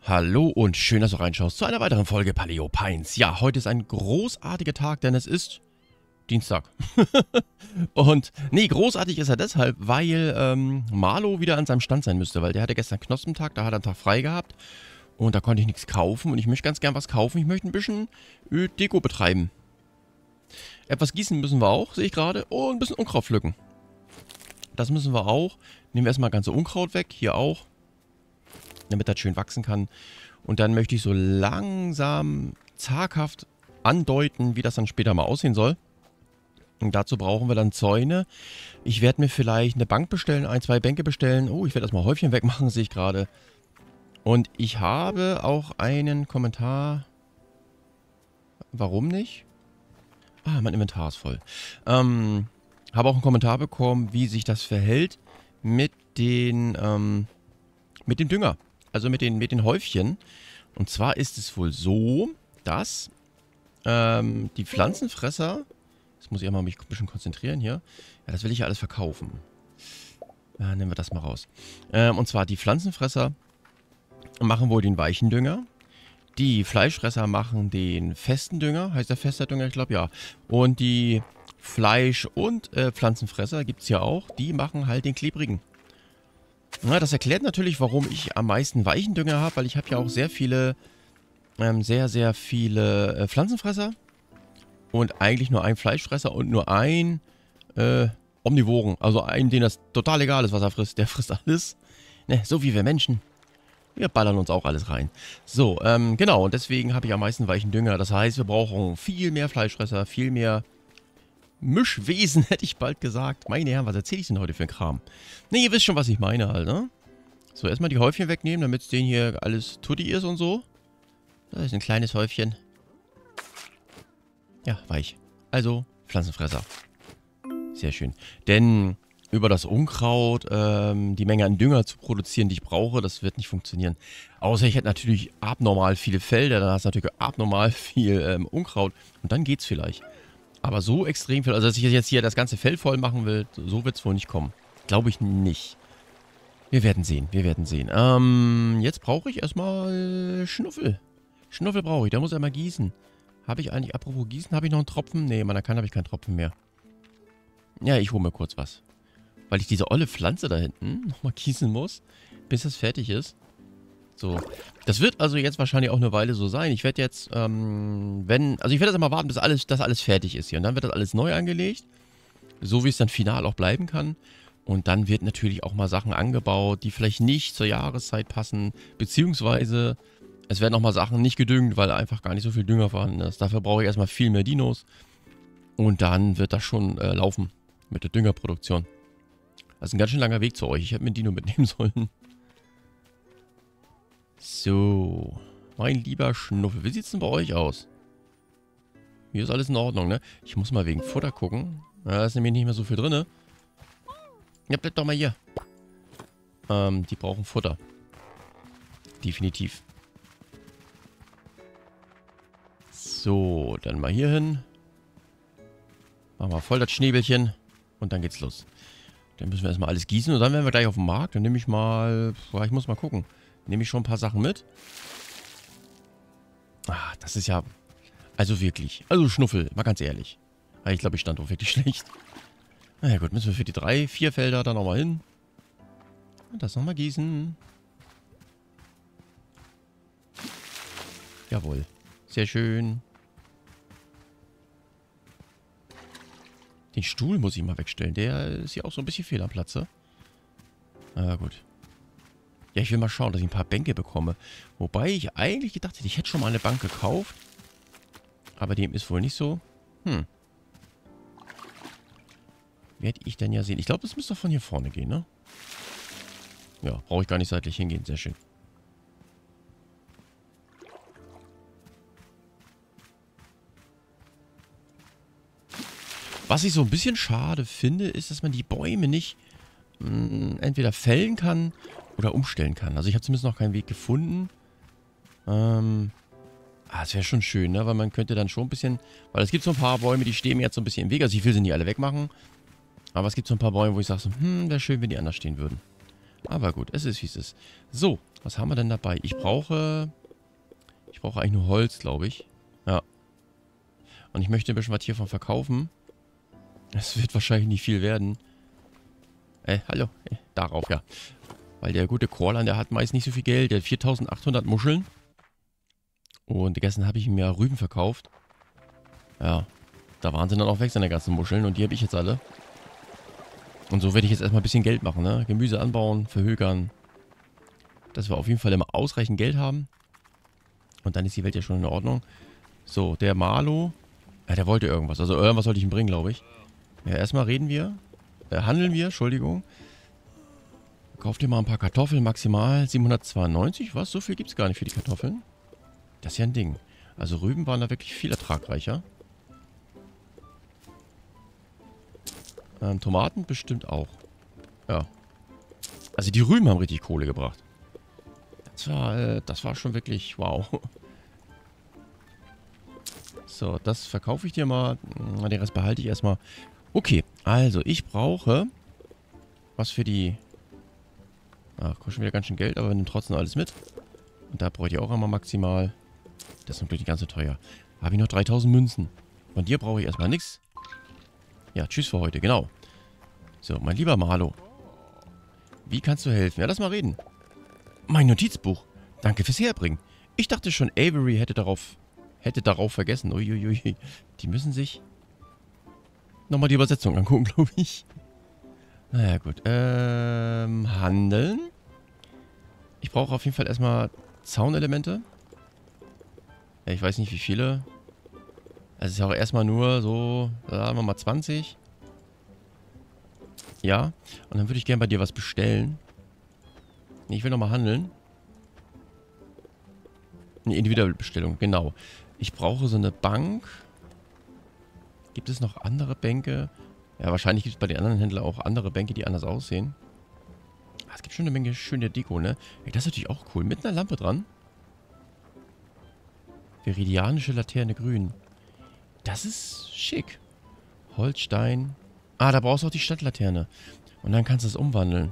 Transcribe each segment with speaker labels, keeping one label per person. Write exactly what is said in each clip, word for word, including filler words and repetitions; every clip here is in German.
Speaker 1: Hallo und schön, dass du reinschaust zu einer weiteren Folge Paleo Pines. Ja, heute ist ein großartiger Tag, denn es ist Dienstag. Und nee, großartig ist er deshalb, weil ähm, Marlo wieder an seinem Stand sein müsste, weil der hatte gestern Knospentag, da hat er einen Tag frei gehabt und da konnte ich nichts kaufen und ich möchte ganz gern was kaufen. Ich möchte ein bisschen äh, Deko betreiben. Etwas gießen müssen wir auch, sehe ich gerade, und ein bisschen Unkraut pflücken. Das müssen wir auch. Nehmen wir erstmal ganze Unkraut weg, hier auch, damit das schön wachsen kann. Und dann möchte ich so langsam, zaghaft andeuten, wie das dann später mal aussehen soll. Und dazu brauchen wir dann Zäune. Ich werde mir vielleicht eine Bank bestellen, ein, zwei Bänke bestellen. Oh, ich werde erstmal Häufchen wegmachen, sehe ich gerade. Und ich habe auch einen Kommentar. Warum nicht? Ah, mein Inventar ist voll. Ähm, habe auch einen Kommentar bekommen, wie sich das verhält mit den, ähm, mit dem Dünger. Also mit den, mit den Häufchen. Und zwar ist es wohl so, dass ähm, die Pflanzenfresser... Jetzt muss ich einmal mich ein bisschen konzentrieren hier. Ja, das will ich ja alles verkaufen. Ja, nehmen wir das mal raus. Ähm, und zwar die Pflanzenfresser machen wohl den weichen Dünger. Die Fleischfresser machen den festen Dünger. Heißt der fester Dünger? Ich glaube ja. Und die Fleisch- und äh, Pflanzenfresser gibt es ja auch. Die machen halt den klebrigen. Na, das erklärt natürlich, warum ich am meisten weichen Dünger habe, weil ich habe ja auch sehr viele, ähm, sehr, sehr viele äh, Pflanzenfresser und eigentlich nur einen Fleischfresser und nur einen äh, Omnivoren, also einen, den das total egal ist, was er frisst. Der frisst alles, ne, so wie wir Menschen. Wir ballern uns auch alles rein. So, ähm, genau, und deswegen habe ich am meisten weichen Dünger. Das heißt, wir brauchen viel mehr Fleischfresser, viel mehr Mischwesen, hätte ich bald gesagt. Meine Herren, was erzähle ich denn heute für ein Kram? Ne, ihr wisst schon, was ich meine halt, ne? So, erstmal die Häufchen wegnehmen, damit es denen hier alles tutti ist und so. Das ist ein kleines Häufchen. Ja, weich. Also, Pflanzenfresser. Sehr schön. Denn über das Unkraut ähm, die Menge an Dünger zu produzieren, die ich brauche, das wird nicht funktionieren. Außer ich hätte natürlich abnormal viele Felder, dann hast du natürlich abnormal viel ähm, Unkraut. Und dann geht's vielleicht. Aber so extrem viel, also dass ich jetzt hier das ganze Feld voll machen will, so wird es wohl nicht kommen. Glaube ich nicht. Wir werden sehen, wir werden sehen. Ähm, jetzt brauche ich erstmal Schnuffel. Schnuffel brauche ich, da muss er mal gießen. Habe ich eigentlich, apropos gießen, habe ich noch einen Tropfen? Nee, meiner kann habe ich keinen Tropfen mehr. Ja, ich hole mir kurz was. Weil ich diese olle Pflanze da hinten nochmal gießen muss, bis das fertig ist. So, das wird also jetzt wahrscheinlich auch eine Weile so sein. Ich werde jetzt, ähm, wenn, also ich werde jetzt mal warten, bis alles, das alles fertig ist hier. Und dann wird das alles neu angelegt, so wie es dann final auch bleiben kann. Und dann wird natürlich auch mal Sachen angebaut, die vielleicht nicht zur Jahreszeit passen, beziehungsweise es werden auch mal Sachen nicht gedüngt, weil einfach gar nicht so viel Dünger vorhanden ist. Dafür brauche ich erstmal viel mehr Dinos. Und dann wird das schon äh, laufen mit der Düngerproduktion. Das ist ein ganz schön langer Weg zu euch. Ich hätte mir ein Dino mitnehmen sollen. So, mein lieber Schnuffel, wie sieht's denn bei euch aus? Hier ist alles in Ordnung, ne? Ich muss mal wegen Futter gucken. Da ist nämlich nicht mehr so viel drin. Ja, bleibt doch mal hier. Ähm, die brauchen Futter. Definitiv. So, dann mal hier hin. Machen wir voll das Schnäbelchen. Und dann geht's los. Dann müssen wir erstmal alles gießen und dann werden wir gleich auf den Markt. Dann nehme ich mal... Ich muss mal gucken. Nehme ich schon ein paar Sachen mit. Ah, das ist ja... Also wirklich. Also Schnuffel, mal ganz ehrlich. Ich glaube, ich stand auch wirklich schlecht. Na ja gut, müssen wir für die drei, vier Felder dann nochmal hin. Und das nochmal gießen. Jawohl. Sehr schön. Den Stuhl muss ich mal wegstellen. Der ist ja auch so ein bisschen fehl am Platze. Ah, gut. Ja, ich will mal schauen, dass ich ein paar Bänke bekomme. Wobei ich eigentlich gedacht hätte, ich hätte schon mal eine Bank gekauft. Aber dem ist wohl nicht so. Hm. Werde ich dann ja sehen. Ich glaube, das müsste von hier vorne gehen, ne? Ja, brauche ich gar nicht seitlich hingehen. Sehr schön. Was ich so ein bisschen schade finde, ist, dass man die Bäume nicht mh, entweder fällen kann oder umstellen kann. Also ich habe zumindest noch keinen Weg gefunden. Ähm, ah, das wäre schon schön, ne? Weil man könnte dann schon ein bisschen... Weil es gibt so ein paar Bäume, die stehen mir jetzt so ein bisschen im Weg. Also ich will sie nicht alle wegmachen. Aber es gibt so ein paar Bäume, wo ich sage so, hm, wäre schön, wenn die anders stehen würden. Aber gut, es ist wie es ist. So, Was haben wir denn dabei? Ich brauche... Ich brauche eigentlich nur Holz, glaube ich. Ja. Und ich möchte ein bisschen was hiervon verkaufen. Es wird wahrscheinlich nicht viel werden. Äh, hallo. Äh, darauf, ja. Weil der gute Korlan, der hat meist nicht so viel Geld. Der hat viertausendachthundert Muscheln. Und gestern habe ich ihm ja Rüben verkauft. Ja. Da waren sie dann auch weg, seine ganzen Muscheln. Und die habe ich jetzt alle. Und so werde ich jetzt erstmal ein bisschen Geld machen, ne? Gemüse anbauen, verhökern. Dass wir auf jeden Fall immer ausreichend Geld haben. Und dann ist die Welt ja schon in Ordnung. So, der Marlo. Ja, der wollte irgendwas. Also irgendwas sollte ich ihm bringen, glaube ich. Ja, erstmal reden wir. Äh, handeln wir, Entschuldigung. Kauft ihr mal ein paar Kartoffeln, maximal siebenhundertzweiundneunzig. Was? So viel gibt es gar nicht für die Kartoffeln. Das ist ja ein Ding. Also Rüben waren da wirklich viel ertragreicher. Ähm, Tomaten bestimmt auch. Ja. Also die Rüben haben richtig Kohle gebracht. Das war, äh, das war schon wirklich wow. So, das verkaufe ich dir mal. Den Rest behalte ich erstmal. Okay, also ich brauche was für die... Ach, kostet schon wieder ganz schön Geld, aber wir nehmen trotzdem alles mit. Und da brauche ich auch einmal maximal. Das ist natürlich ganz so teuer. Habe ich noch dreitausend Münzen. Von dir brauche ich erstmal nichts. Ja, tschüss für heute, genau. So, mein lieber Marlo. Wie kannst du helfen? Ja, lass mal reden. Mein Notizbuch. Danke fürs Herbringen. Ich dachte schon, Avery hätte darauf, hätte darauf vergessen. Uiuiui. Die müssen sich nochmal die Übersetzung angucken, glaube ich. Naja, gut. Ähm, handeln. Ich brauche auf jeden Fall erstmal Zaunelemente. Ja, ich weiß nicht, wie viele. Also es ist ja auch erstmal nur so, sagen wir mal zwanzig. Ja. Und dann würde ich gerne bei dir was bestellen. Nee, ich will nochmal handeln. Eine individuelle Bestellung, genau. Ich brauche so eine Bank. Gibt es noch andere Bänke? Ja, wahrscheinlich gibt es bei den anderen Händlern auch andere Bänke, die anders aussehen. Ah, es gibt schon eine Menge schöne Deko, ne? Ey, das ist natürlich auch cool. Mit einer Lampe dran. Veridianische Laterne grün. Das ist schick. Holzstein. Ah, da brauchst du auch die Stadtlaterne. Und dann kannst du es umwandeln.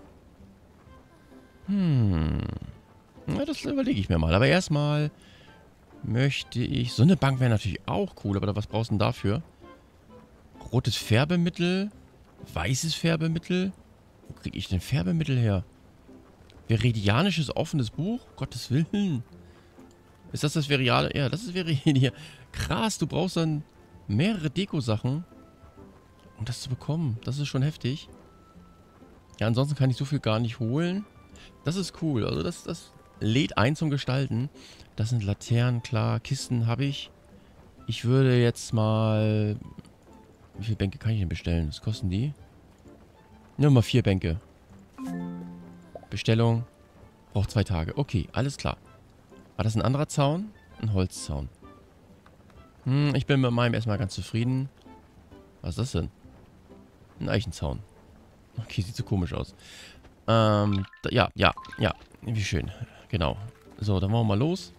Speaker 1: Hm. Na, das überlege ich mir mal. Aber erstmal möchte ich... So eine Bank wäre natürlich auch cool, aber was brauchst du denn dafür? Rotes Färbemittel. Weißes Färbemittel. Wo kriege ich denn Färbemittel her? Veridianisches offenes Buch? Gottes Willen. Ist das das Veridian? Ja, das ist Veridian. Krass, du brauchst dann mehrere Deko-Sachen, um das zu bekommen. Das ist schon heftig. Ja, ansonsten kann ich so viel gar nicht holen. Das ist cool. Also das, das lädt ein zum Gestalten. Das sind Laternen, klar. Kisten habe ich. Ich würde jetzt mal... Wie viele Bänke kann ich denn bestellen? Was kosten die? Nur mal vier Bänke. Bestellung. Braucht zwei Tage. Okay, alles klar. War das ein anderer Zaun? Ein Holzzaun. Hm, ich bin mit meinem erstmal ganz zufrieden. Was ist das denn? Ein Eichenzaun. Okay, sieht so komisch aus. Ähm, da, ja, ja, ja. Wie schön. Genau. So, dann wollen wir mal los.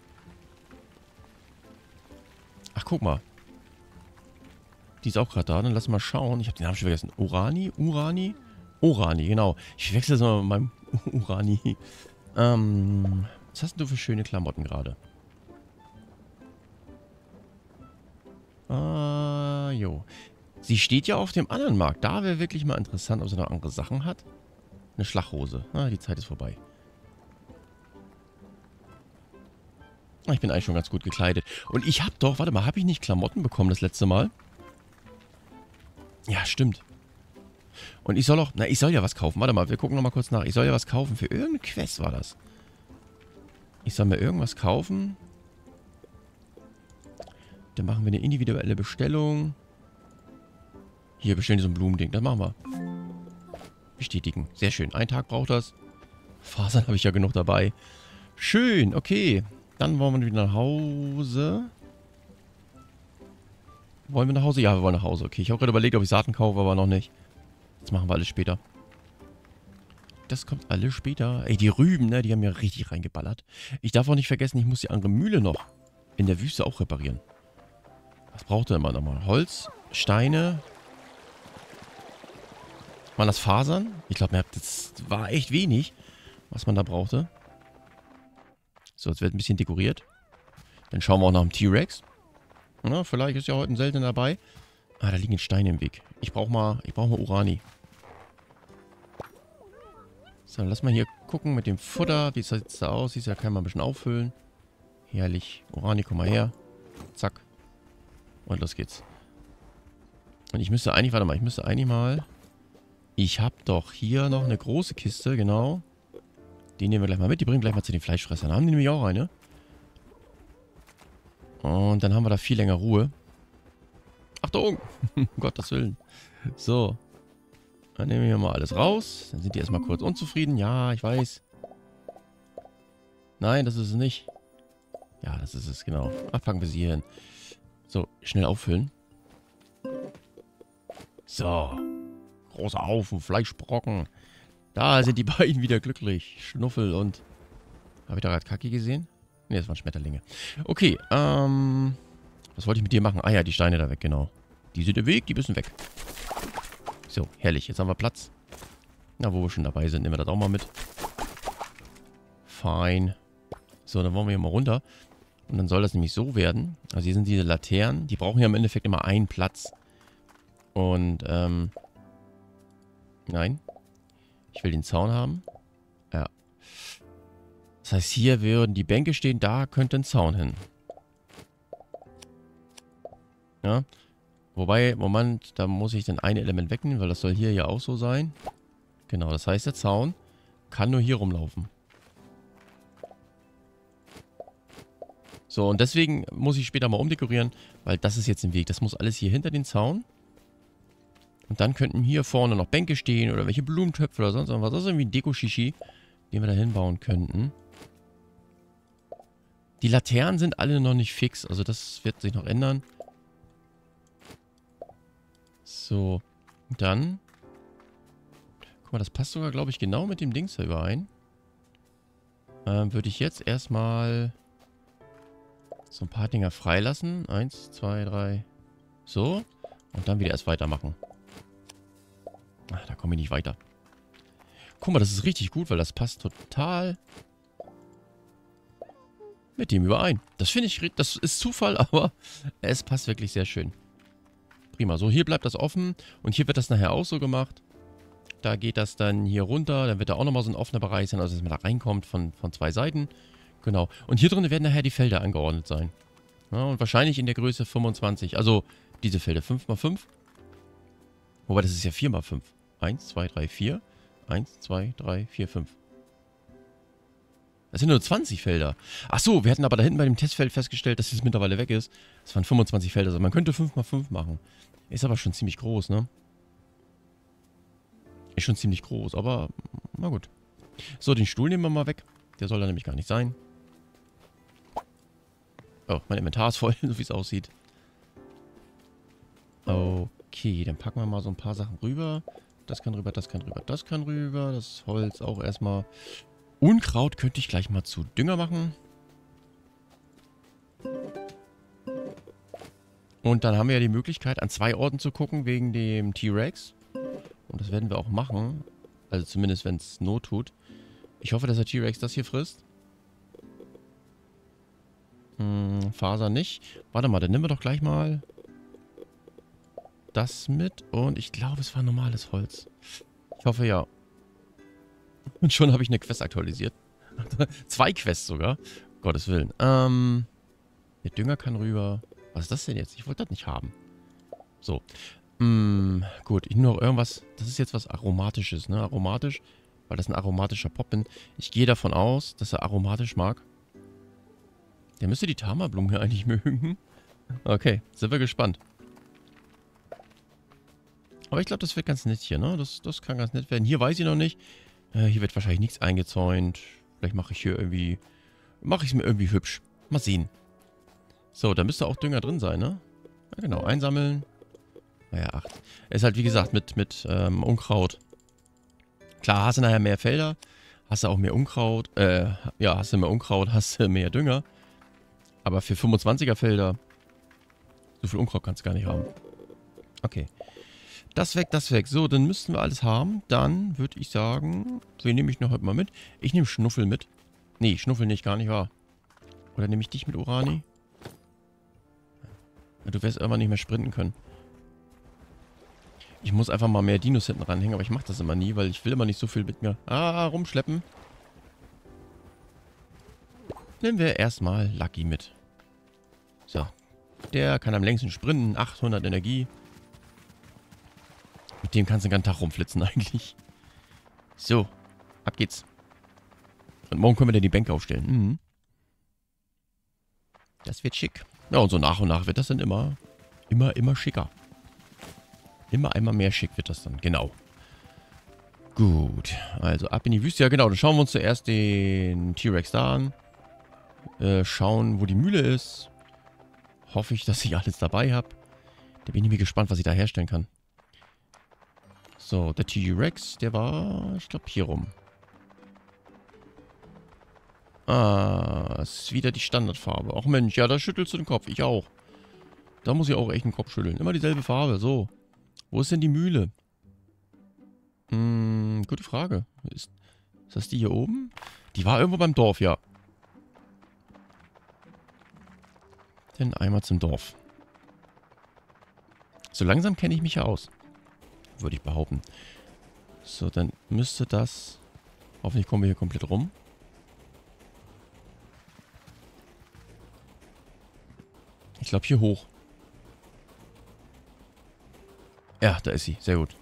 Speaker 1: Ach, guck mal. Die ist auch gerade da. Dann lass mal schauen. Ich habe den Namen schon vergessen. Urani? Urani? Urani, genau. Ich wechsle das mal mit meinem Urani. Ähm, was hast du für schöne Klamotten gerade? Ah, jo. Sie steht ja auf dem anderen Markt. Da wäre wirklich mal interessant, ob sie noch andere Sachen hat. Eine Schlachhose. Ah, die Zeit ist vorbei. Ich bin eigentlich schon ganz gut gekleidet. Und ich habe doch, warte mal, habe ich nicht Klamotten bekommen das letzte Mal? Ja, stimmt. Und ich soll auch, na, ich soll ja was kaufen. Warte mal, wir gucken nochmal kurz nach. Ich soll ja was kaufen. Für irgendeine Quest war das. Ich soll mir irgendwas kaufen. Dann machen wir eine individuelle Bestellung. Hier, bestellen die so ein Blumending. Das machen wir. Bestätigen. Sehr schön. Ein Tag braucht das. Fasern habe ich ja genug dabei. Schön, okay. Dann wollen wir wieder nach Hause. Wollen wir nach Hause? Ja, wir wollen nach Hause. Okay, ich habe gerade überlegt, ob ich Saaten kaufe, aber noch nicht. Das machen wir alles später. Das kommt alles später. Ey, die Rüben, ne, die haben ja richtig reingeballert. Ich darf auch nicht vergessen, ich muss die andere Mühle noch in der Wüste auch reparieren. Was braucht er immer nochmal? Holz, Steine. Waren das Fasern? Ich glaube, das war echt wenig, was man da brauchte. So, jetzt wird ein bisschen dekoriert. Dann schauen wir auch nach dem T-Rex. Na, vielleicht ist ja heute ein seltener dabei. Ah, da liegen Steine im Weg. Ich brauche mal, ich brauche mal Urani. So, lass mal hier gucken mit dem Futter. Wie sieht es da aus? Siehst du, da kann man ein bisschen auffüllen. Herrlich. Urani, komm mal her. Zack. Und los geht's. Und ich müsste eigentlich, warte mal, ich müsste eigentlich mal... Ich habe doch hier noch eine große Kiste, genau. Die nehmen wir gleich mal mit. Die bringen wir gleich mal zu den Fleischfressern. Da haben die nämlich auch eine. Und dann haben wir da viel länger Ruhe. Achtung! Um Gottes Willen. So. Dann nehmen wir mal alles raus. Dann sind die erstmal kurz unzufrieden. Ja, ich weiß. Nein, das ist es nicht. Ja, das ist es, genau. Ach, packen wir sie hier hin. So, schnell auffüllen. So. Großer Haufen Fleischbrocken. Da sind die beiden wieder glücklich. Schnuffel und... Habe ich da gerade Kaki gesehen? Ne, das waren Schmetterlinge. Okay, ähm... was wollte ich mit dir machen? Ah ja, die Steine da weg, genau. Die sind im Weg, die müssen weg. So, herrlich. Jetzt haben wir Platz. Na, wo wir schon dabei sind, nehmen wir das auch mal mit. Fein. So, dann wollen wir hier mal runter. Und dann soll das nämlich so werden. Also hier sind diese Laternen. Die brauchen ja im Endeffekt immer einen Platz. Und, ähm... Nein. Ich will den Zaun haben. Ja. Das heißt, hier würden die Bänke stehen. Da könnte ein Zaun hin. Ja. Wobei, Moment, da muss ich dann ein Element wegnehmen, weil das soll hier ja auch so sein. Genau, das heißt, der Zaun kann nur hier rumlaufen. So, und deswegen muss ich später mal umdekorieren, weil das ist jetzt im Weg. Das muss alles hier hinter den Zaun. Und dann könnten hier vorne noch Bänke stehen oder welche Blumentöpfe oder sonst irgendwas. Das ist irgendwie ein Deko-Shishi, den wir da hinbauen könnten. Die Laternen sind alle noch nicht fix, also das wird sich noch ändern. So, dann... Guck mal, das passt sogar, glaube ich, genau mit dem Dings da überein. Ähm, würde ich jetzt erstmal so ein paar Dinger freilassen. Eins, zwei, drei. So. Und dann wieder erst weitermachen. Ach, da komme ich nicht weiter. Guck mal, das ist richtig gut, weil das passt total mit dem überein. Das finde ich, das ist Zufall, aber es passt wirklich sehr schön. Prima. So, hier bleibt das offen und hier wird das nachher auch so gemacht. Da geht das dann hier runter, dann wird da auch nochmal so ein offener Bereich sein, also dass man da reinkommt von, von zwei Seiten. Genau. Und hier drin werden nachher die Felder angeordnet sein. Ja, und wahrscheinlich in der Größe fünfundzwanzig. Also diese Felder fünf mal fünf. Wobei, das ist ja vier mal fünf. eins, zwei, drei, vier. eins, zwei, drei, vier, fünf. Das sind nur zwanzig Felder. Ach so, wir hatten aber da hinten bei dem Testfeld festgestellt, dass es mittlerweile weg ist. Das waren fünfundzwanzig Felder. Also man könnte fünf mal fünf machen. Ist aber schon ziemlich groß, ne? Ist schon ziemlich groß, aber na gut. So, den Stuhl nehmen wir mal weg. Der soll da nämlich gar nicht sein. Oh, mein Inventar ist voll, so wie es aussieht. Okay, dann packen wir mal so ein paar Sachen rüber. Das kann rüber, das kann rüber, das kann rüber. Das Holz auch erstmal. Unkraut könnte ich gleich mal zu Dünger machen. Und dann haben wir ja die Möglichkeit, an zwei Orten zu gucken, wegen dem T-Rex. Und das werden wir auch machen. Also zumindest, wenn es Not tut. Ich hoffe, dass der T-Rex das hier frisst. Hm, Faser nicht. Warte mal, dann nehmen wir doch gleich mal das mit. Und ich glaube, es war normales Holz. Ich hoffe, ja. Und schon habe ich eine Quest aktualisiert. Zwei Quests sogar. Gottes Willen. Ähm, der Dünger kann rüber. Was ist das denn jetzt? Ich wollte das nicht haben. So. Hm, gut. Ich nur noch irgendwas. Das ist jetzt was Aromatisches, ne? Aromatisch. Weil das ein aromatischer Pop bin. Ich gehe davon aus, dass er aromatisch mag. Der müsste die Tama-Blumen hier eigentlich mögen. Okay, sind wir gespannt. Aber ich glaube, das wird ganz nett hier, ne? Das, das kann ganz nett werden. Hier weiß ich noch nicht. Äh, hier wird wahrscheinlich nichts eingezäunt. Vielleicht mache ich hier irgendwie... Mache ich es mir irgendwie hübsch. Mal sehen. So, da müsste auch Dünger drin sein, ne? Ja, genau, einsammeln. Naja, acht. Ist halt, wie gesagt, mit, mit ähm, Unkraut. Klar, hast du nachher mehr Felder. Hast du auch mehr Unkraut. Äh, ja, hast du mehr Unkraut, hast du mehr Dünger. Aber für fünfundzwanziger Felder, so viel Unkraut kannst du gar nicht haben. Okay. Das weg, das weg. So, dann müssten wir alles haben. Dann würde ich sagen, wen nehme ich noch heute mal mit? Ich nehme Schnuffel mit. Nee, Schnuffel nicht, gar nicht wahr. Oder nehme ich dich mit Urani? Ja, du wirst irgendwann nicht mehr sprinten können. Ich muss einfach mal mehr Dinos hinten ranhängen, aber ich mache das immer nie, weil ich will immer nicht so viel mit mir ah, rumschleppen. Nehmen wir erstmal Lucky mit. So. Der kann am längsten sprinten. achthundert Energie. Mit dem kannst du den ganzen Tag rumflitzen eigentlich. So. Ab geht's. Und morgen können wir dann die Bänke aufstellen. Mhm. Das wird schick. Ja, und so nach und nach wird das dann immer, immer, immer schicker. Immer einmal mehr schick wird das dann. Genau. Gut. Also ab in die Wüste. Ja, genau. Dann schauen wir uns zuerst den T-Rex da an. Äh, schauen, wo die Mühle ist. Hoffe ich, dass ich alles dabei habe. Da bin ich mir gespannt, was ich da herstellen kann. So, der T-Rex, der war, ich glaube, hier rum. Ah, ist wieder die Standardfarbe. Ach Mensch, ja, da schüttelst du den Kopf. Ich auch. Da muss ich auch echt den Kopf schütteln. Immer dieselbe Farbe, so. Wo ist denn die Mühle? Hm, gute Frage. Ist, ist das die hier oben? Die war irgendwo beim Dorf, ja. Dann einmal zum Dorf. So langsam kenne ich mich ja aus. Würde ich behaupten. So, dann müsste das... Hoffentlich kommen wir hier komplett rum. Ich glaube hier hoch. Ja, da ist sie. Sehr gut.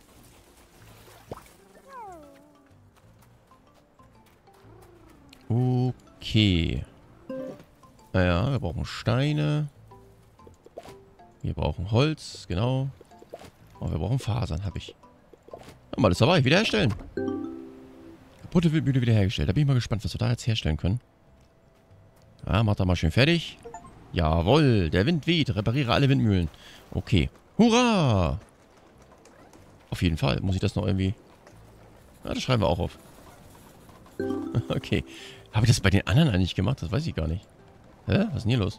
Speaker 1: Okay. Naja, wir brauchen Steine. Wir brauchen Holz, genau. Und wir brauchen Fasern, habe ich. Haben wir alles dabei. Wiederherstellen. Kaputte Windmühle wiederhergestellt. Da bin ich mal gespannt, was wir da jetzt herstellen können. Ja, macht da mal schön fertig. Jawohl, der Wind weht. Repariere alle Windmühlen. Okay. Hurra! Auf jeden Fall. Muss ich das noch irgendwie... Ja, das schreiben wir auch auf. Okay. Habe ich das bei den anderen eigentlich gemacht? Das weiß ich gar nicht. Hä? Was ist denn hier los?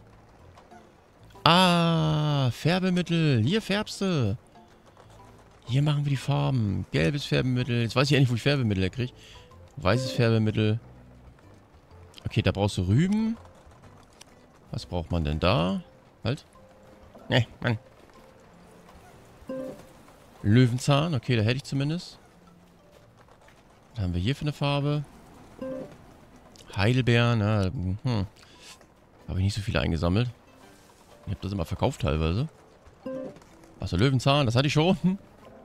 Speaker 1: Ah, Färbemittel. Hier färbst du. Hier machen wir die Farben. Gelbes Färbemittel. Jetzt weiß ich ja nicht, wo ich Färbemittel herkriege. Weißes Färbemittel. Okay, da brauchst du Rüben. Was braucht man denn da? Halt. Ne, Mann. Löwenzahn. Okay, da hätte ich zumindest. Was haben wir hier für eine Farbe? Heidelbeeren. Ja, hm. Habe ich nicht so viele eingesammelt. Ich habe das immer verkauft teilweise. Achso, Löwenzahn, das hatte ich schon.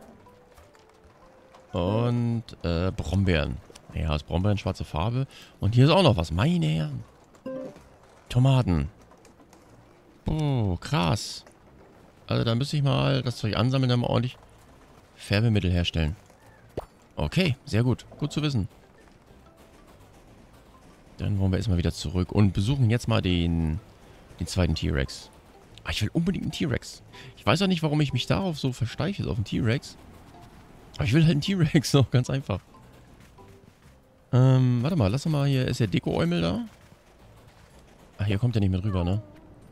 Speaker 1: Und äh, Brombeeren. Ja, das Brombeeren, schwarze Farbe. Und hier ist auch noch was. Meine Herren. Tomaten. Oh, krass. Also da müsste ich mal das Zeug ansammeln, dann mal ordentlich Färbemittel herstellen. Okay, sehr gut. Gut zu wissen. Dann wollen wir erstmal wieder zurück und besuchen jetzt mal den, den zweiten T-Rex. Ah, ich will unbedingt einen T-Rex. Ich weiß auch nicht, warum ich mich darauf so versteife, auf einen T-Rex. Aber ich will halt einen T-Rex, so ganz einfach. Ähm, warte mal, lass doch mal hier, ist der Deko-Eumel da? Ach, hier kommt er nicht mehr drüber, ne?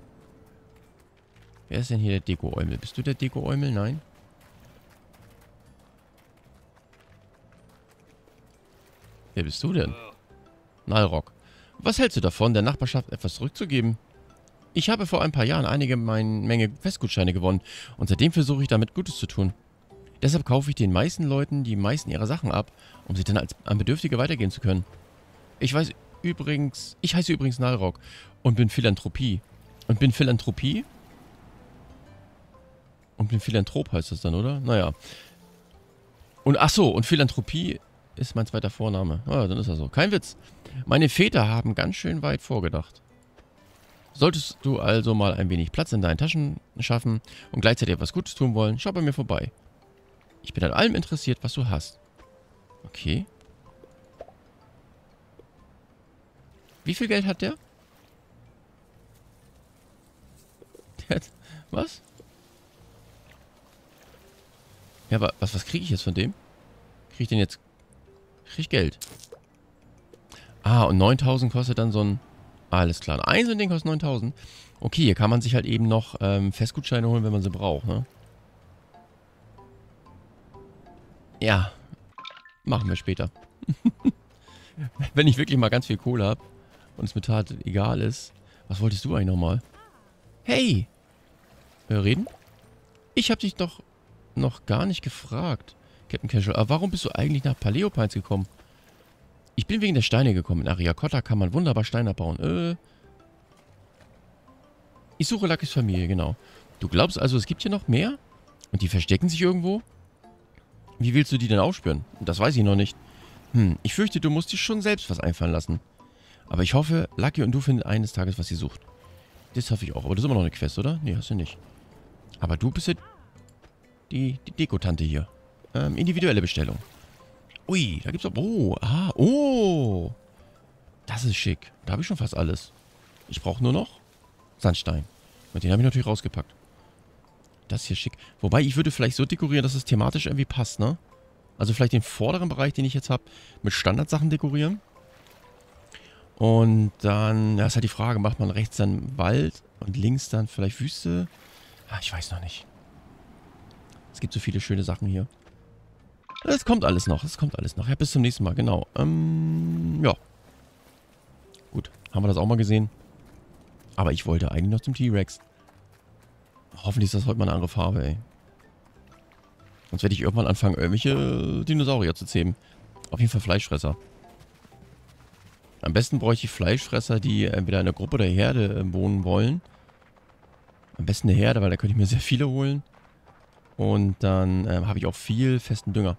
Speaker 1: Wer ist denn hier der Deko-Eumel? Bist du der Deko-Eumel? Nein? Wer bist du denn? Nalrock. Was hältst du davon, der Nachbarschaft etwas zurückzugeben? Ich habe vor ein paar Jahren einige mein Menge Festgutscheine gewonnen und seitdem versuche ich damit Gutes zu tun. Deshalb kaufe ich den meisten Leuten die meisten ihrer Sachen ab, um sie dann als an Bedürftige weitergehen zu können. Ich weiß übrigens, ich heiße übrigens Nalrock und bin Philanthropie. Und bin Philanthropie? Und bin Philanthrop heißt das dann, oder? Naja. Und ach so, und Philanthropie ist mein zweiter Vorname. Ah, dann ist das so. Kein Witz. Meine Väter haben ganz schön weit vorgedacht. Solltest du also mal ein wenig Platz in deinen Taschen schaffen und gleichzeitig etwas Gutes tun wollen, schau bei mir vorbei. Ich bin an allem interessiert, was du hast. Okay. Wie viel Geld hat der? Der hat... Was? Ja, aber was, was kriege ich jetzt von dem? Kriege ich den jetzt... Kriege ich Geld? Ah, und neuntausend kostet dann so ein... Alles klar. Ein so ein Ding kostet neuntausend. Okay, hier kann man sich halt eben noch ähm, Festgutscheine holen, wenn man sie braucht, ne? Ja. Machen wir später. Wenn ich wirklich mal ganz viel Kohle habe und es mir total egal ist. Was wolltest du eigentlich nochmal? Hey! Äh, reden? Ich habe dich doch noch gar nicht gefragt, Captain Casual. Aber warum bist du eigentlich nach Paleo Pines gekommen? Ich bin wegen der Steine gekommen. In Ariakotta kann man wunderbar Steine abbauen. Äh. Ich suche Luckys Familie, genau. Du glaubst also, es gibt hier noch mehr? Und die verstecken sich irgendwo? Wie willst du die denn aufspüren? Das weiß ich noch nicht. Hm, ich fürchte, du musst dir schon selbst was einfallen lassen. Aber ich hoffe, Lucky und du finden eines Tages, was sie sucht. Das hoffe ich auch. Aber das ist immer noch eine Quest, oder? Nee, hast du nicht. Aber du bist ja die, die Dekotante hier. Ähm, individuelle Bestellung. Ui, da gibt's auch... Oh, ah, oh. Das ist schick. Da habe ich schon fast alles. Ich brauche nur noch Sandstein. Und den habe ich natürlich rausgepackt. Das hier schick. Wobei, ich würde vielleicht so dekorieren, dass es thematisch irgendwie passt, ne? Also vielleicht den vorderen Bereich, den ich jetzt habe, mit Standardsachen dekorieren. Und dann, ja, ist halt die Frage, macht man rechts dann Wald und links dann vielleicht Wüste? Ah, ich weiß noch nicht. Es gibt so viele schöne Sachen hier. Es kommt alles noch, es kommt alles noch. Ja, bis zum nächsten Mal, genau. Ähm, ja. Gut, haben wir das auch mal gesehen. Aber ich wollte eigentlich noch zum T-Rex. Hoffentlich ist das heute mal eine andere Farbe, ey. Sonst werde ich irgendwann anfangen, irgendwelche Dinosaurier zu zähmen. Auf jeden Fall Fleischfresser. Am besten bräuchte ich Fleischfresser, die entweder in der Gruppe oder Herde wohnen wollen. Am besten eine Herde, weil da könnte ich mir sehr viele holen. Und dann ähm, habe ich auch viel festen Dünger.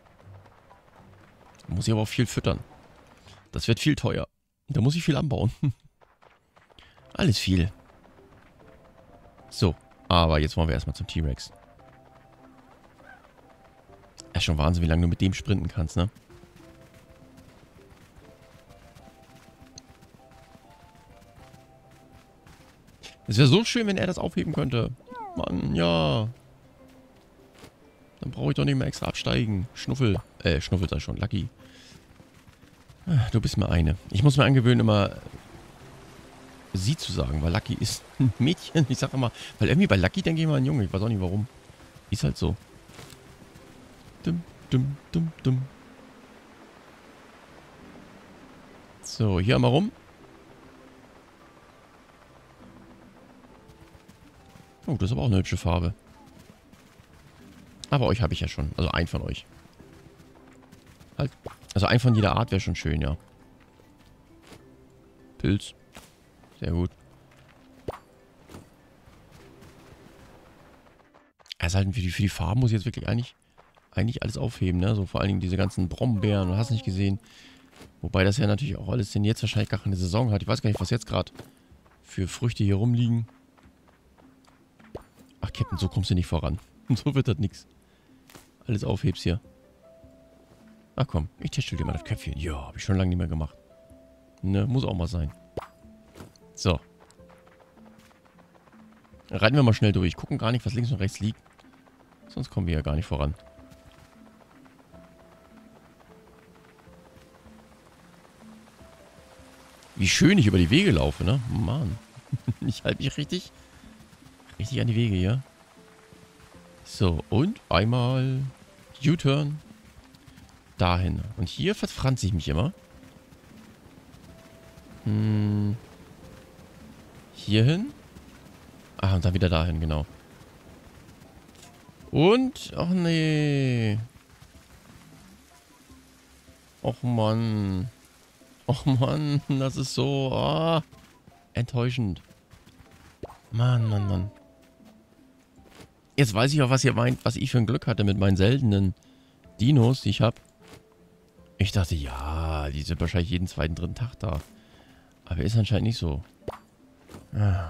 Speaker 1: Muss ich aber auch viel füttern. Das wird viel teuer. Da muss ich viel anbauen. Alles viel. So, aber jetzt wollen wir erstmal zum T-Rex. Ja, schon Wahnsinn, wie lange du mit dem sprinten kannst, ne? Es wäre so schön, wenn er das aufheben könnte. Mann, ja. Dann brauche ich doch nicht mehr extra absteigen. Schnuffel. Äh, Schnuffel sei schon. Lucky. Du bist mir eine. Ich muss mir angewöhnen, immer sie zu sagen, weil Lucky ist ein Mädchen. Ich sag immer, weil irgendwie bei Lucky denke ich immer an Junge. Ich weiß auch nicht warum. Ist halt so. Dum, dum, dum, dum. So, hier einmal rum. Oh, das ist aber auch eine hübsche Farbe. Aber euch habe ich ja schon. Also einen von euch. Halt. Also ein von jeder Art wäre schon schön, ja. Pilz. Sehr gut. Also halt für die, für die Farben muss ich jetzt wirklich eigentlich, eigentlich alles aufheben, ne? So vor allen Dingen diese ganzen Brombeeren und hast nicht gesehen. Wobei das ja natürlich auch alles denn jetzt wahrscheinlich gar keine Saison hat. Ich weiß gar nicht, was jetzt gerade für Früchte hier rumliegen. Ach, Captain, so kommst du nicht voran. So wird das nix. Alles aufhebst hier. Ach komm, ich teste dir mal das Köpfchen. Ja, habe ich schon lange nicht mehr gemacht. Ne, muss auch mal sein. So. Reiten wir mal schnell durch. Gucken gar nicht, was links und rechts liegt. Sonst kommen wir ja gar nicht voran. Wie schön ich über die Wege laufe, ne? Mann. Ich halte mich richtig, richtig an die Wege hier. So, und einmal U-Turn. Dahin. Und hier verfranze ich mich immer. Hm. Hier hin. Ah, und dann wieder dahin, genau. Und, ach nee. Och Mann. Och Mann, das ist so, ah, enttäuschend. Mann, Mann, Mann. Jetzt weiß ich auch, was ihr meint, was ich für ein Glück hatte mit meinen seltenen Dinos, die ich habe. Ich dachte, ja, die sind wahrscheinlich jeden zweiten, dritten Tag da. Aber ist anscheinend nicht so. Ah.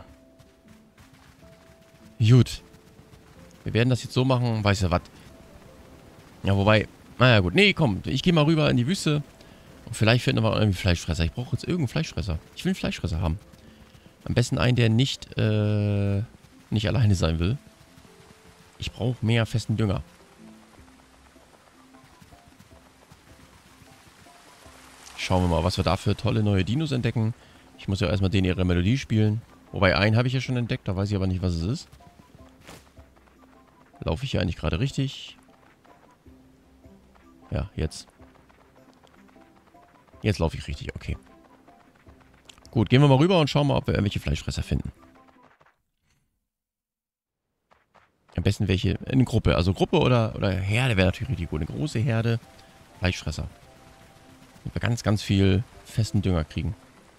Speaker 1: Gut. Wir werden das jetzt so machen, weiß ja was. Ja, wobei, naja gut, nee, komm, ich gehe mal rüber in die Wüste. Und vielleicht finden wir irgendwie Fleischfresser. Ich brauche jetzt irgendeinen Fleischfresser. Ich will einen Fleischfresser haben. Am besten einen, der nicht, äh, nicht alleine sein will. Ich brauche mehr festen Dünger. Schauen wir mal, was wir da für tolle neue Dinos entdecken. Ich muss ja erstmal den ihre Melodie spielen. Wobei, einen habe ich ja schon entdeckt, da weiß ich aber nicht, was es ist. Laufe ich hier eigentlich gerade richtig? Ja, jetzt. Jetzt laufe ich richtig, okay. Gut, gehen wir mal rüber und schauen mal, ob wir irgendwelche Fleischfresser finden. Am besten welche in Gruppe. Also Gruppe oder, oder Herde wäre natürlich richtig gut. Eine große Herde Fleischfresser. Damit wir ganz, ganz viel festen Dünger kriegen.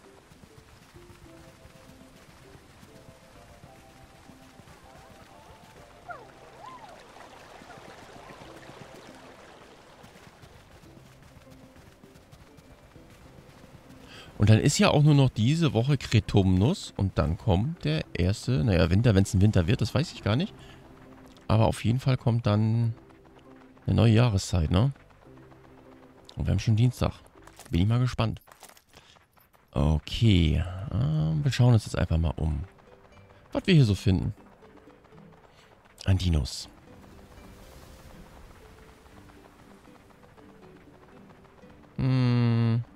Speaker 1: Und dann ist ja auch nur noch diese Woche Kretumnus und dann kommt der erste, naja, Winter, wenn es ein Winter wird, das weiß ich gar nicht. Aber auf jeden Fall kommt dann eine neue Jahreszeit, ne? Und wir haben schon Dienstag. Bin ich mal gespannt. Okay, ähm, wir schauen uns jetzt einfach mal um, was wir hier so finden. An Dinos. Hm.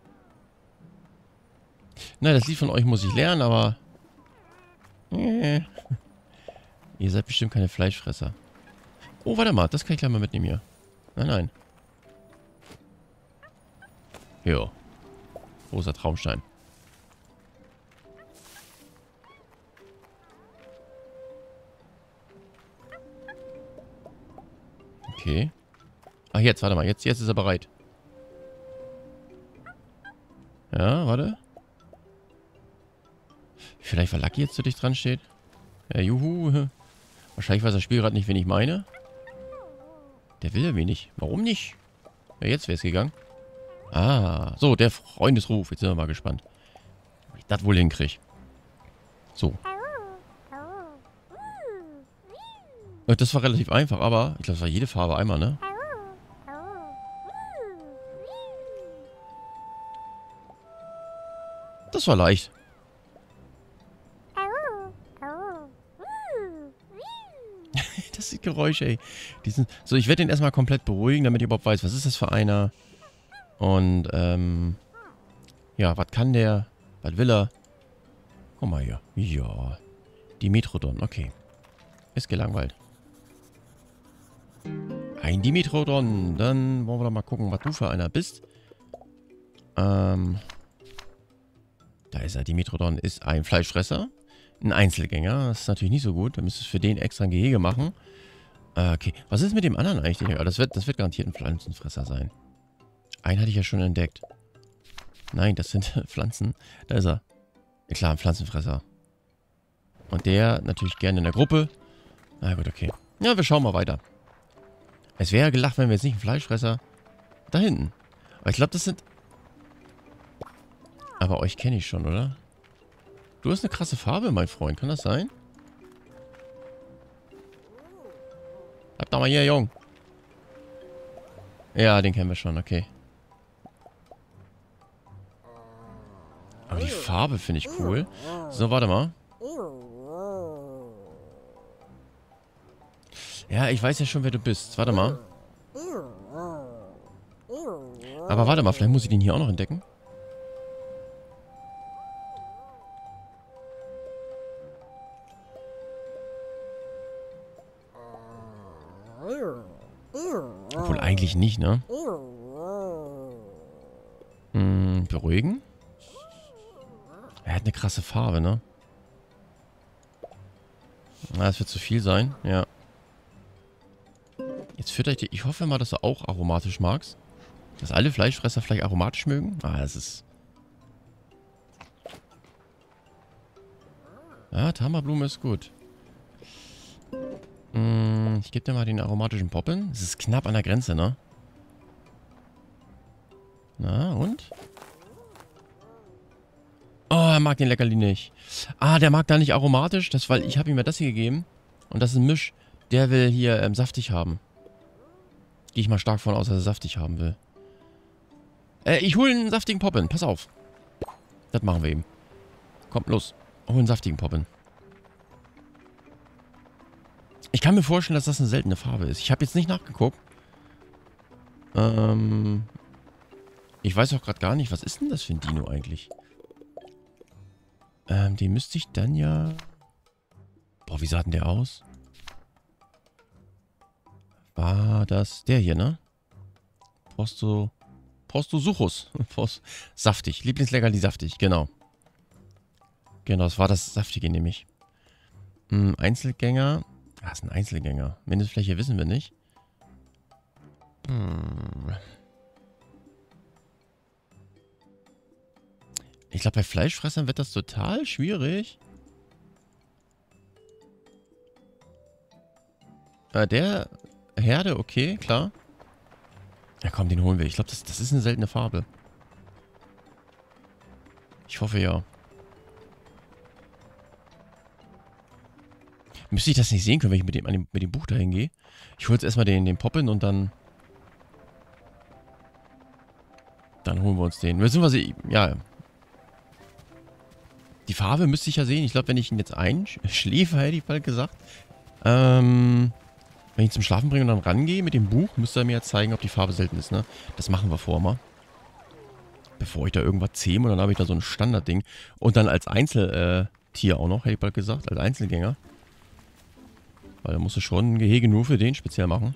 Speaker 1: Na, das Lied von euch muss ich lernen, aber... Äh. Ihr seid bestimmt keine Fleischfresser. Oh, warte mal, das kann ich gleich mal mitnehmen hier. Nein, nein. Jo. Großer Traumstein. Okay. Ach, jetzt, warte mal. Jetzt, jetzt ist er bereit. Ja, warte. Vielleicht, weil Lucky jetzt zu dich dran steht. Ja, juhu. Wahrscheinlich weiß das Spiel gerade nicht, wen ich meine. Der will ja wenig. Warum nicht? Ja, jetzt wäre es gegangen. Ah, so, der Freundesruf. Jetzt sind wir mal gespannt. Ob ich das wohl hinkriege. So. Das war relativ einfach, aber ich glaube, es war jede Farbe einmal, ne? Das war leicht. Das sind Geräusche, ey. Die sind so, ich werde den erstmal komplett beruhigen, damit ich überhaupt weiß, was ist das für einer. Und, ähm... ja, was kann der? Was will er? Guck mal hier. Ja. Dimetrodon, okay. Ist gelangweilt. Ein Dimetrodon. Dann wollen wir doch mal gucken, was du für einer bist. Ähm... Da ist er. Dimetrodon ist ein Fleischfresser. Ein Einzelgänger. Das ist natürlich nicht so gut. Da müsstest du für den extra ein Gehege machen. Äh, okay. Was ist mit dem anderen eigentlich? Das wird, das wird garantiert ein Pflanzenfresser sein. Einen hatte ich ja schon entdeckt. Nein, das sind Pflanzen. Da ist er. Ja, klar, ein Pflanzenfresser. Und der natürlich gerne in der Gruppe. Na gut, okay. Ja, wir schauen mal weiter. Es wäre gelacht, wenn wir jetzt nicht einen Fleischfresser... Da hinten. Aber ich glaube, das sind... Aber euch kenne ich schon, oder? Du hast eine krasse Farbe, mein Freund. Kann das sein? Bleib doch mal hier, Jung. Ja, den kennen wir schon, okay. Aber die Farbe finde ich cool. So, warte mal. Ja, ich weiß ja schon, wer du bist. Warte mal. Aber warte mal, vielleicht muss ich den hier auch noch entdecken. Obwohl eigentlich nicht, ne? Hm, beruhigen? Er hat eine krasse Farbe, ne? Na, das wird zu viel sein, ja. Jetzt fütter ich dich. Ich hoffe mal, dass du auch aromatisch magst. Dass alle Fleischfresser vielleicht aromatisch mögen. Ah, das ist... Ja, Tamablume ist gut. Hm, ich gebe dir mal den aromatischen Poppen. Es ist knapp an der Grenze, ne? Na, und? Oh, er mag den Leckerli nicht. Ah, der mag da nicht aromatisch. Das, weil ich habe ihm ja das hier gegeben. Und das ist ein Misch. Der will hier ähm, saftig haben. Gehe ich mal stark von aus, dass er saftig haben will. Äh, ich hole einen saftigen Poppen. Pass auf. Das machen wir eben. Kommt, los. Hol einen saftigen Poppen. Ich kann mir vorstellen, dass das eine seltene Farbe ist. Ich habe jetzt nicht nachgeguckt. Ähm... Ich weiß auch gerade gar nicht, was ist denn das für ein Dino eigentlich? Ähm, den müsste ich dann ja... Boah, wie sah denn der aus? War das der hier, ne? Posto... Postosuchus. Post... Saftig. Lieblingsleckerli saftig, genau. Genau, das war das Saftige nämlich. Hm, Einzelgänger. Ah, das ist ein Einzelgänger. Mindestfläche wissen wir nicht. Hm. Ich glaube, bei Fleischfressern wird das total schwierig. Äh, der Herde, okay, klar. Ja komm, den holen wir. Ich glaube, das, das ist eine seltene Farbe. Ich hoffe ja. Müsste ich das nicht sehen können, wenn ich mit dem, an dem, mit dem Buch dahin gehe? Ich hole jetzt erstmal den, den Poppin und dann... Dann holen wir uns den. Beziehungsweise, ja... Die Farbe müsste ich ja sehen. Ich glaube, wenn ich ihn jetzt einschläfe, hätte ich bald gesagt. Ähm... Wenn ich ihn zum Schlafen bringe und dann rangehe mit dem Buch, müsste er mir jetzt zeigen, ob die Farbe selten ist, ne? Das machen wir vorher mal. Bevor ich da irgendwas zähme und dann habe ich da so ein Standardding. Und dann als Einzeltier auch noch, hätte ich bald gesagt, als Einzelgänger. Weil da musst du schon ein Gehege nur für den speziell machen.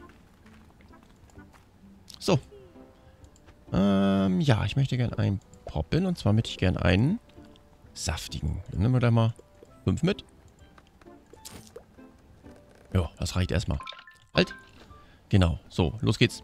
Speaker 1: So. Ähm, ja, ich möchte gerne einen Poppin. Und zwar möchte ich gerne einen saftigen. Dann nehmen wir da mal fünf mit. Ja, das reicht erstmal. Halt. Genau. So, los geht's.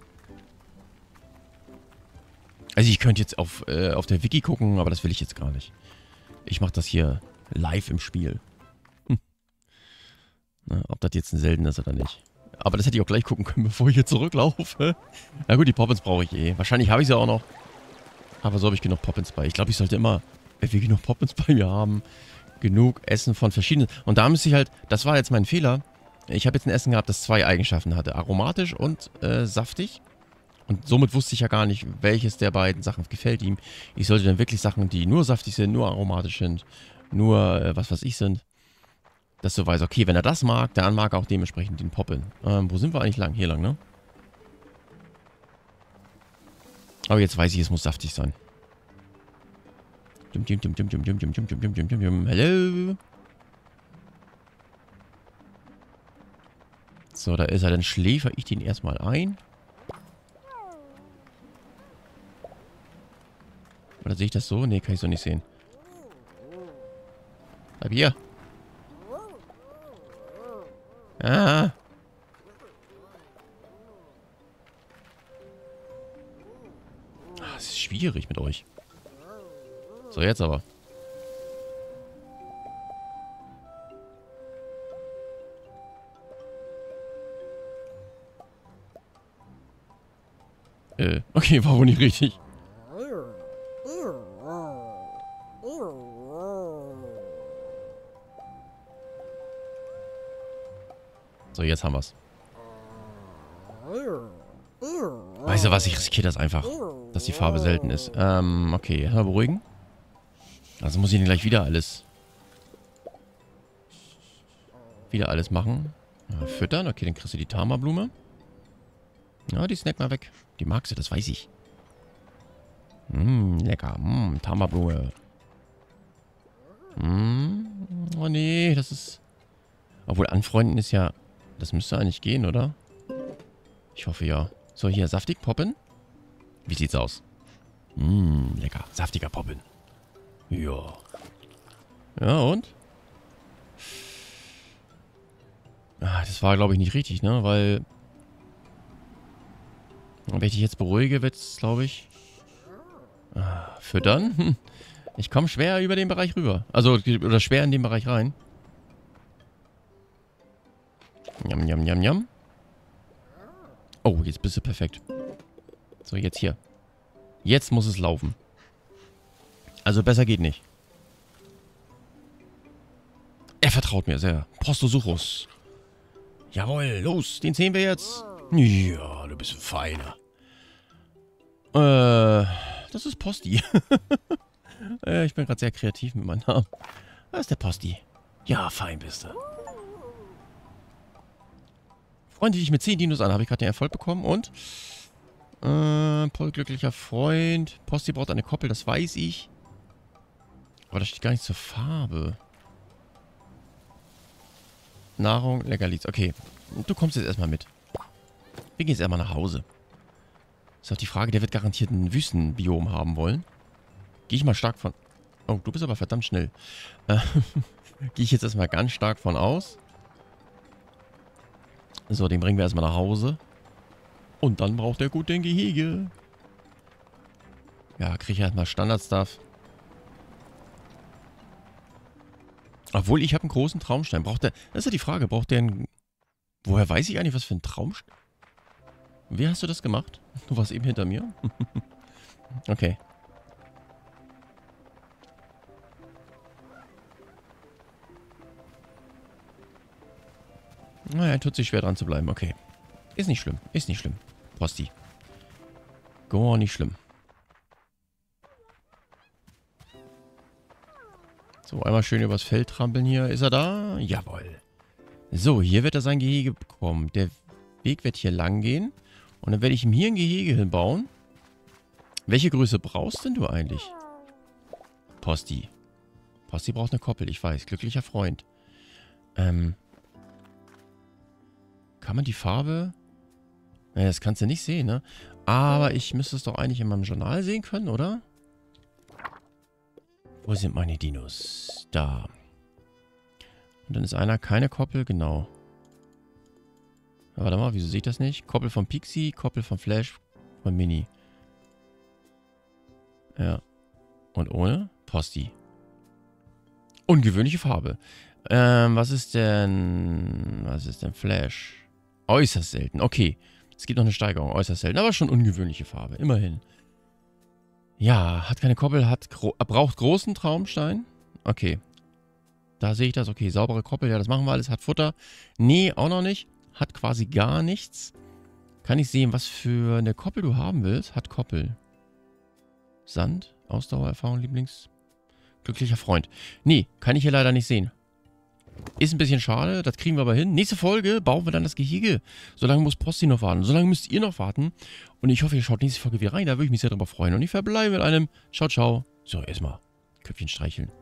Speaker 1: Also ich könnte jetzt auf, äh, auf der Wiki gucken, aber das will ich jetzt gar nicht. Ich mache das hier live im Spiel. Hm. Na, ob das jetzt ein seltener ist oder nicht. Aber das hätte ich auch gleich gucken können, bevor ich hier zurücklaufe. Na gut, die Poppins brauche ich eh. Wahrscheinlich habe ich sie auch noch. Aber so habe ich genug Poppins bei. Ich glaube, ich sollte immer, wenn wir genug Poppins bei mir haben, genug Essen von verschiedenen... Und da müsste ich halt... Das war jetzt mein Fehler. Ich habe jetzt ein Essen gehabt, das zwei Eigenschaften hatte. Aromatisch und äh, saftig. Und somit wusste ich ja gar nicht, welches der beiden Sachen gefällt ihm. Ich sollte dann wirklich Sachen, die nur saftig sind, nur aromatisch sind, nur äh, was weiß ich sind. Dass du weißt, okay, wenn er das mag, dann mag er auch dementsprechend den Poppin. Ähm, wo sind wir eigentlich lang? Hier lang, ne? Aber jetzt weiß ich, es muss saftig sein. Dum, dum, dum, dum, dum, dum, dum, dum, dum, dum, dum, dum. Hallo? So, da ist er. Dann schläfer ich den erstmal ein. Oder sehe ich das so? Ne, kann ich so nicht sehen. Bleib hier. Ah. Ah, es ist schwierig mit euch. So, jetzt aber. Äh, okay, war wohl nicht richtig. So, jetzt haben wir's. Weißt du was, ich riskiere das einfach. Dass die Farbe selten ist. Ähm, okay, erstmal beruhigen. Also muss ich den gleich wieder alles... Wieder alles machen. Ja, füttern, okay, dann kriegst du die Tama-Blume. Ja, die snack mal weg. Die magst du, das weiß ich. Mmm, lecker. Mmm, Tama-Blume. Mmm, oh nee, das ist... Obwohl, anfreunden ist ja... Das müsste eigentlich gehen, oder? Ich hoffe ja. So, hier, saftig Poppin. Wie sieht's aus? Mmm, lecker. Saftiger Poppin. Ja. Ja, und? Ah, das war, glaube ich, nicht richtig, ne? Weil... Wenn ich dich jetzt beruhige, wird's, glaube ich... Ah, füttern? Hm. Ich komme schwer über den Bereich rüber. Also, oder schwer in den Bereich rein. Njam, njam, njam, njam. Oh, jetzt bist du perfekt. So, jetzt hier. Jetzt muss es laufen. Also besser geht nicht. Er vertraut mir sehr. Prostosuchus. Jawohl, los, den sehen wir jetzt. Ja, du bist ein Feiner. Äh, das ist Posti. äh, ich bin gerade sehr kreativ mit meinem Namen. Da ist der Posti. Ja, fein bist du. Freunde dich mit zehn Dinos an. Habe ich gerade den Erfolg bekommen. Und? Äh, Paul, glücklicher Freund. Posti braucht eine Koppel, das weiß ich. Aber das steht gar nicht zur Farbe. Nahrung, Leckerlis. Okay. Du kommst jetzt erstmal mit. Wir gehen jetzt erstmal nach Hause. Ist auch die Frage, der wird garantiert ein Wüstenbiom haben wollen. Gehe ich mal stark von... Oh, du bist aber verdammt schnell. Äh, Gehe ich jetzt erstmal ganz stark von aus. So, den bringen wir erstmal nach Hause. Und dann braucht er gut den Gehege. Ja, kriege ich erstmal Standard-Stuff. Obwohl, ich habe einen großen Traumstein. Braucht der... Das ist ja die Frage. Braucht der einen... Woher weiß ich eigentlich, was für ein Traumstein... Wie hast du das gemacht? Du warst eben hinter mir? Okay. Naja, tut sich schwer dran zu bleiben. Okay. Ist nicht schlimm. Ist nicht schlimm. Posti. Gar nicht schlimm. So, einmal schön übers Feld trampeln hier. Ist er da? Jawohl. So, hier wird er sein Gehege bekommen. Der Weg wird hier lang gehen. Und dann werde ich ihm hier ein Gehege hinbauen. Welche Größe brauchst denn du eigentlich? Posti. Posti braucht eine Koppel, ich weiß. Glücklicher Freund. Ähm. Kann man die Farbe... Naja, das kannst du nicht sehen, ne? Aber ich müsste es doch eigentlich in meinem Journal sehen können, oder? Wo sind meine Dinos? Da. Und dann ist einer keine Koppel, genau. Ja, warte mal, wieso sehe ich das nicht? Koppel von Pixie, Koppel von Flash, von Mini. Ja. Und ohne? Posti. Ungewöhnliche Farbe. Ähm, was ist denn... Was ist denn Flash? Äußerst selten. Okay. Es gibt noch eine Steigerung. Äußerst selten. Aber schon ungewöhnliche Farbe. Immerhin. Ja, hat keine Koppel, hat gro braucht großen Traumstein. Okay. Da sehe ich das. Okay, saubere Koppel. Ja, das machen wir alles. Hat Futter. Nee, auch noch nicht. Hat quasi gar nichts. Kann ich sehen, was für eine Koppel du haben willst? Hat Koppel. Sand. Ausdauererfahrung, Lieblings. Glücklicher Freund. Nee, kann ich hier leider nicht sehen. Ist ein bisschen schade, das kriegen wir aber hin. Nächste Folge bauen wir dann das Gehege. Solange muss Posti noch warten. Solange müsst ihr noch warten. Und ich hoffe, ihr schaut nächste Folge wieder rein. Da würde ich mich sehr darüber freuen. Und ich verbleibe mit einem Ciao, ciao. So, erstmal Köpfchen streicheln.